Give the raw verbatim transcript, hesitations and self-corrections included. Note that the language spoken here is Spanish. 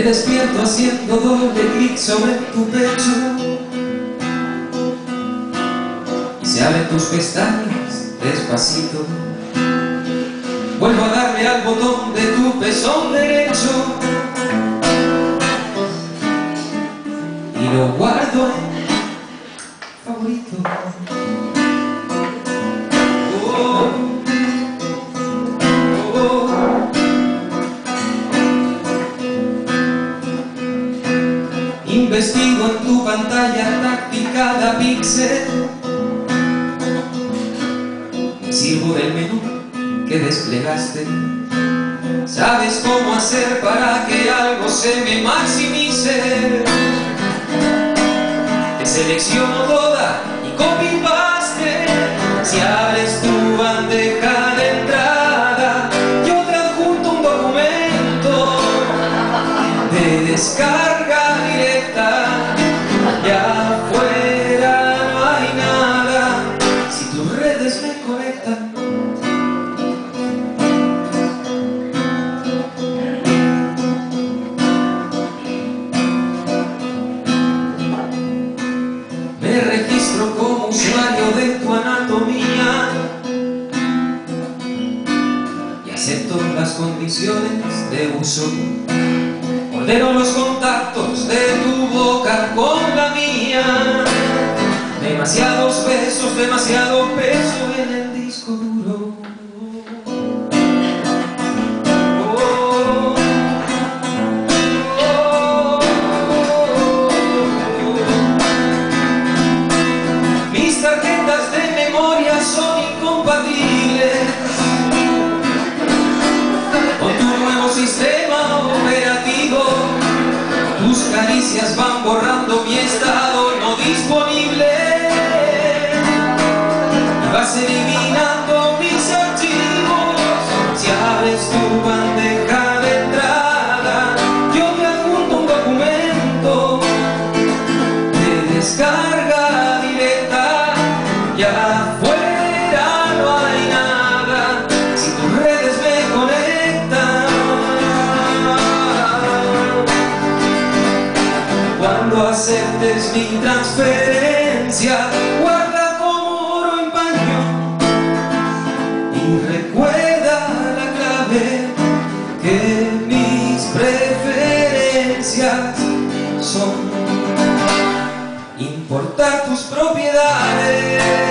despierto haciendo doble clic sobre tu pecho y se abren tus pestañas despacito. Vuelvo a darle al botón de tu pezón derecho y lo guardo en favorito. Oh, oh. Investigo en tu pantalla táctil cada píxel, me sirvo del menú que desplegaste. Sabes cómo hacer para que algo se me maximice. Te selecciono toda y copy paste. Si abres tu bandeja de entrada, yo te adjunto un documento de descarga directa. Allá afuera no hay nada si tus redes me conectan. Me registro como usuario de tu anatomía y acepto las condiciones de uso. Ordeno los contactos de tu boca con la mía. Demasiados besos, demasiado peso en el disco duro. Mis tarjetas de memoria son incompatibles con tu nuevo sistema operativo. Tus caricias van borrando mi estado no disponible y vas eliminando mis archivos. Si abres tu bandeja de entrada, yo te adjunto un documento de descarga directa. Y afuera no hay nada si tus redes me conectan. Cuando aceptes mi transferencia, guarda como oro en paño y recuerda la clave, que mis preferencias son importar tus propiedades.